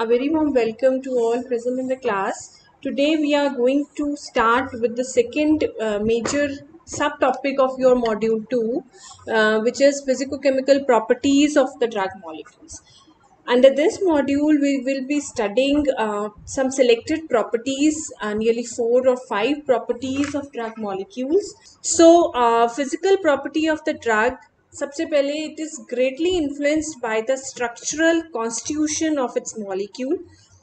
A very warm welcome to all present in the class. Today we are going to start with the second major subtopic of your module 2, which is physicochemical properties of the drug molecules. Under this module, we will be studying some selected properties, nearly 4 or 5 properties of drug molecules. So, physical property of the drug, सबसे पहले it is greatly influenced by the structural constitution of its molecule.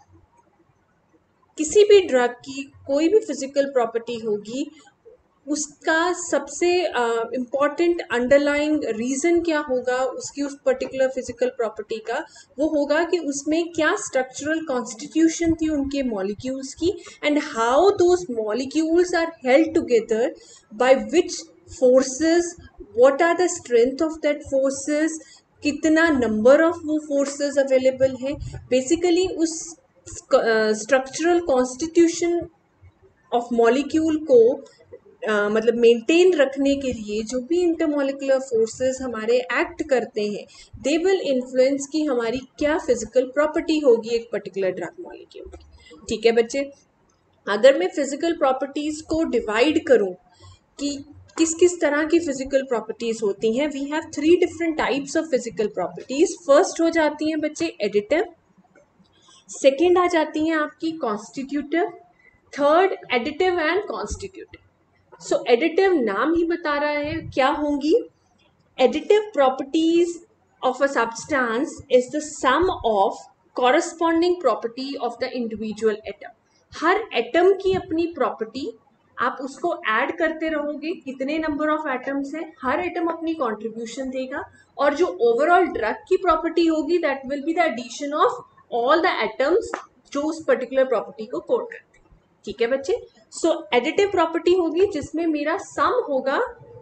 किसी भी drug की कोई भी physical property होगी, उसका सबसे इम्पॉर्टेंट अंडरलाइंग रीज़न क्या होगा उसकी उस पर्टिकुलर फिजिकल प्रॉपर्टी का, वो होगा कि उसमें क्या स्ट्रक्चरल कॉन्स्टिट्यूशन थी उनके मॉलिक्यूल्स की, and how those molecules are held together by which forces, what are the strength of that forces, कितना नंबर ऑफ वो फोर्सेस अवेलेबल है. बेसिकली उस स्ट्रक्चरल कॉन्स्टिट्यूशन ऑफ मॉलिक्यूल को मतलब मेंटेन रखने के लिए जो भी इंटरमोलिकुलर फोर्सेस हमारे एक्ट करते हैं, दे विल इन्फ्लुएंस कि हमारी क्या फिजिकल प्रॉपर्टी होगी एक पर्टिकुलर ड्रग मॉलिक्यूल की. ठीक है बच्चे, अगर मैं फिजिकल प्रॉपर्टीज को डिवाइड करूं कि किस किस तरह की फिजिकल प्रॉपर्टीज होती हैं, we have 3 different types of physical properties. First हो जाती हैं बच्चे एडिटिव, सेकेंड आ जाती हैं आपकी constitutive, third additive and constitutive. So additive नाम ही बता रहा है क्या होंगी. Additive properties of a substance is the sum of corresponding property of the individual atom. हर एटम की अपनी प्रॉपर्टी, आप उसको ऐड करते रहोगे, कितने नंबर ऑफ एटम्स हैं, हर एटम अपनी कॉन्ट्रीब्यूशन देगा, और जो ओवरऑल ड्रग की प्रॉपर्टी होगी that will be the addition of all the atoms जो उस पर्टिकुलर प्रॉपर्टी को कोड करते हैं. ठीक है बच्चे, सो एडिटिव प्रॉपर्टी होगी जिसमें मेरा सम होगा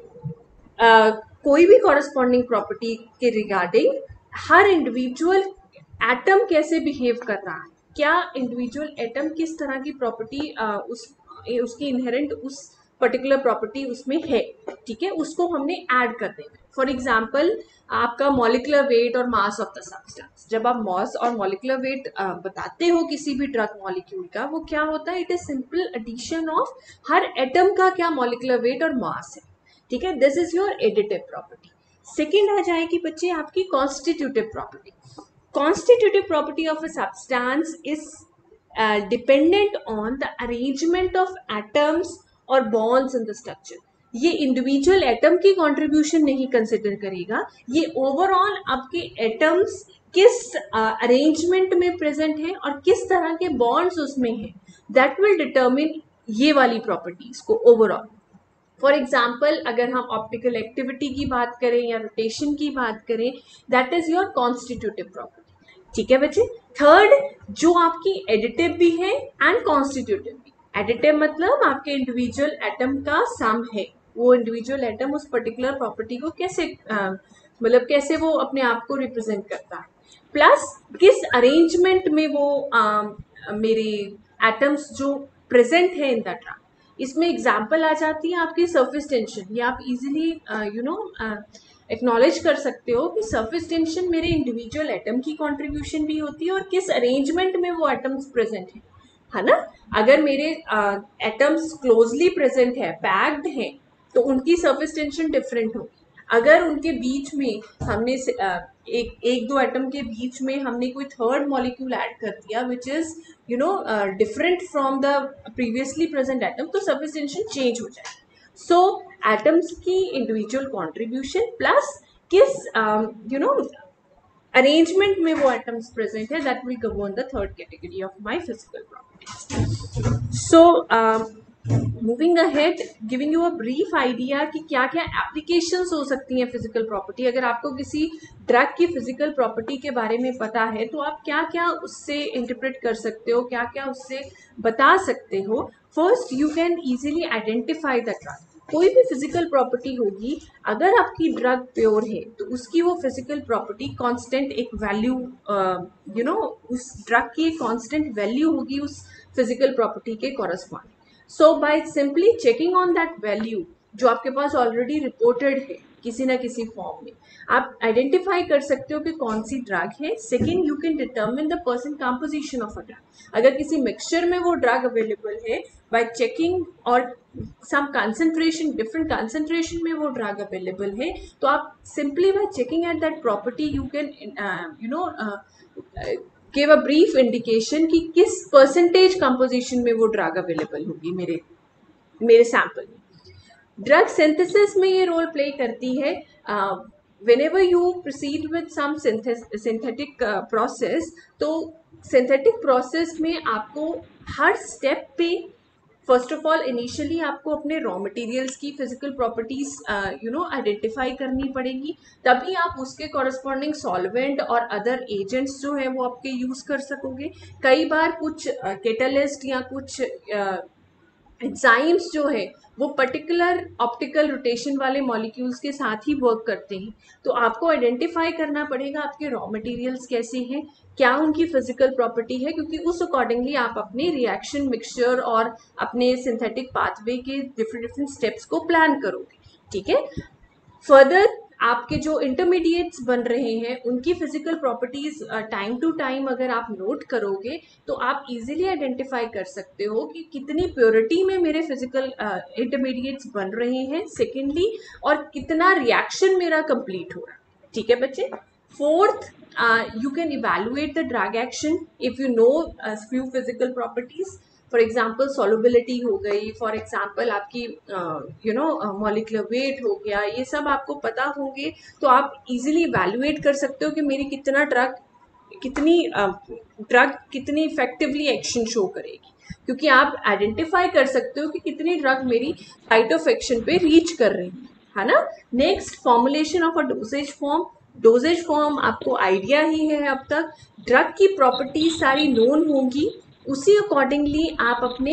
कोई भी कॉरस्पॉन्डिंग प्रॉपर्टी के रिगार्डिंग हर इंडिविजुअल एटम कैसे बिहेव कर रहा है, क्या इंडिविजुअल एटम किस तरह की प्रॉपर्टी उसकी इनहेरेंट उस पर्टिकुलर प्रॉपर्टी उसमें है. ठीक है, उसको हमने ऐड कर देना. फॉर एग्जाम्पल आपका मॉलिकुलर वेट और मास ऑफ द सब्सटेंस. जब आप मास और मॉलिकुलर वेट बताते हो किसी भी ड्रग मॉलिक्यूल का, वो क्या होता है, it is simple addition of हर एटम का क्या मॉलिकुलर वेट और मास है. ठीक है, this is your additive property. Second आ जाएगी बच्चे आपकी constitutive property. Constitutive property of a substance is dependent on the arrangement of atoms और बॉन्ड्स इन द स्ट्रक्चर. ये इंडिविजुअल एटम की कंट्रीब्यूशन नहीं कंसिडर करेगा, ये ओवरऑल आपके एटम्स किस अरेंजमेंट में प्रेजेंट है और किस तरह के बॉन्ड्स उसमें हैं, दैट विल डिटर्मिन ये वाली प्रॉपर्टीज को ओवरऑल. फॉर एग्जाम्पल अगर हम ऑप्टिकल एक्टिविटी की बात करें या रोटेशन की बात करें, that is your constitutive property. ठीक है बच्चे, थर्ड जो आपकी एडिटिव भी है एंड कॉन्स्टिट्यूटिव भी. एडिटिव मतलब आपके इंडिविजुअल एटम का सम है, वो इंडिविजुअल एटम उस पर्टिकुलर प्रॉपर्टी को कैसे मतलब कैसे वो अपने आप को रिप्रेजेंट करता है, प्लस किस अरेंजमेंट में वो मेरे एटम्स जो प्रेजेंट है इन दैट ड्रग. इसमें एग्जाम्पल आ जाती है आपकी सरफेस टेंशन. ये आप इजीली एक्नॉलेज कर सकते हो कि सरफेस टेंशन मेरे इंडिविजुअल एटम की कंट्रीब्यूशन भी होती है और किस अरेंजमेंट में वो एटम्स प्रेजेंट है ना. अगर मेरे एटम्स क्लोजली प्रेजेंट है, पैक्ड हैं, तो उनकी सरफेस टेंशन डिफरेंट होगी. अगर उनके बीच में हमने एक दो एटम के बीच में हमने कोई थर्ड मॉलिक्यूल ऐड कर दिया which is different from the previously present atom, तो सरफेस टेंशन चेंज हो जाएगी. सो एटम्स की इंडिविजुअल कंट्रीब्यूशन प्लस किस अरेंजमेंट में वो एटम्स प्रेजेंट है, that will govern the third category of my physical properties. So moving ahead, giving you a brief idea कि क्या क्या एप्लीकेशंस हो सकती हैं फिजिकल प्रॉपर्टी. अगर आपको किसी ड्रग की फिजिकल प्रॉपर्टी के बारे में पता है तो आप क्या क्या उससे इंटरप्रेट कर सकते हो, क्या क्या उससे बता सकते हो. First, you can easily identify the drug. कोई भी फिजिकल प्रॉपर्टी होगी, अगर आपकी ड्रग प्योर है तो उसकी वो फिजिकल प्रॉपर्टी कांस्टेंट एक वैल्यू उस ड्रग की कांस्टेंट वैल्यू होगी उस फिजिकल प्रॉपर्टी के corresponding. So by simply checking on that value जो आपके पास ऑलरेडी रिपोर्टेड है, किसी ना किसी फॉर्म में। आप आइडेंटिफाई कर सकते हो कि कौन सी ड्रग है। Second, you can determine the percent composition of a drug. अगर किसी मिक्सचर में वो ड्रग अवेलेबल है बाय चेकिंग, और सम कंसंट्रेशन, डिफरेंट कंसंट्रेशन में वो ड्रग अवेलेबल है, तो आप simply by checking at that property you can give a brief indication कि किस परसेंटेज कंपोजिशन में वो ड्रग अवेलेबल होगी मेरे सैंपल में। ड्रग सिंथेसिस में ये रोल प्ले करती है। whenever you proceed with some synthetic process, तो सिंथेटिक प्रोसेस में आपको हर स्टेप पे फर्स्ट ऑफ ऑल इनिशियली आपको अपने रॉ मटेरियल्स की फिजिकल प्रॉपर्टीज आइडेंटिफाई करनी पड़ेगी, तभी आप उसके कॉरस्पॉन्डिंग सॉल्वेंट और अदर एजेंट्स जो है वो आपके यूज कर सकोगे। कई बार कुछ कैटलिस्ट या कुछ एंजाइम्स जो है वो पर्टिकुलर ऑप्टिकल रोटेशन वाले मॉलिक्यूल्स के साथ ही वर्क करते हैं, तो आपको आइडेंटिफाई करना पड़ेगा आपके रॉ मटेरियल्स कैसे हैं, क्या उनकी फिजिकल प्रॉपर्टी है, क्योंकि उस अकॉर्डिंगली आप अपने रिएक्शन मिक्सचर और अपने सिंथेटिक पाथवे के डिफरेंट डिफरेंट स्टेप्स को प्लान करोगे। ठीक है। फर्दर आपके जो इंटरमीडिएट्स बन रहे हैं उनकी physical properties time to time अगर आप नोट करोगे तो आप इजीली आइडेंटिफाई कर सकते हो कि कितनी प्योरिटी में मेरे फिजिकल इंटरमीडिएट्स बन रहे हैं, सेकेंडली, और कितना रिएक्शन मेरा कंप्लीट हो रहा है। ठीक है बच्चे। Fourth, you can evaluate the drug action if you know a few physical properties. For example solubility हो गई, फॉर एग्जाम्पल आपकी मॉलिक्यूलर वेट हो गया, ये सब आपको पता होंगे तो आप इजीली इवेल्युएट कर सकते हो कि मेरी ड्रग कितनी इफेक्टिवली एक्शन शो करेगी, क्योंकि आप आइडेंटिफाई कर सकते हो कि कितनी ड्रग मेरी साइट ऑफ एक्शन पे रीच कर रही है ना। Next, formulation of a dosage form. Dosage form आपको आइडिया ही है अब तक। ड्रग की प्रॉपर्टीज सारी नोन होंगी, उसी अकॉर्डिंगली आप अपने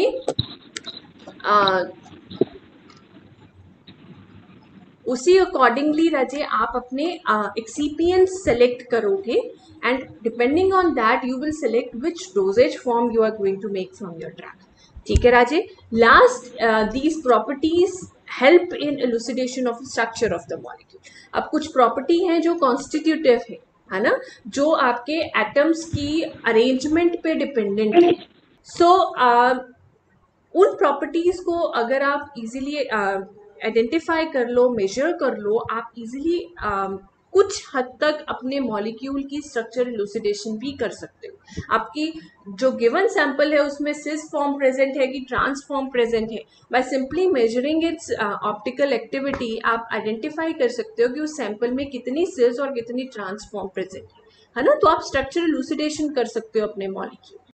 राजे आप अपने एक्सिपिएंट सेलेक्ट करोगे, and depending on that you will select which dosage form you are going to make from your drug. ठीक है राजे। Last, these properties help in elucidation of structure of the molecule. अब कुछ property हैं जो constitutive है ना, जो आपके एटम्स की अरेंजमेंट पे डिपेंडेंट है। सो उन प्रॉपर्टीज को अगर आप इजीली आइडेंटिफाई कर लो, मेजर कर लो, आप इजीली कुछ हद तक अपने मॉलिक्यूल की स्ट्रक्चर इलुसिडेशन भी कर सकते हो। आपकी जो गिवन सैंपल है उसमें सिस फॉर्म प्रेजेंट है कि ट्रांस फॉर्म प्रेजेंट है, by simply measuring its optical activity आप आइडेंटिफाई कर सकते हो कि उस सैंपल में कितनी सिस और कितनी ट्रांस फॉर्म प्रेजेंट है ना। तो आप स्ट्रक्चर इलुसिडेशन कर सकते हो अपने मॉलिक्यूल।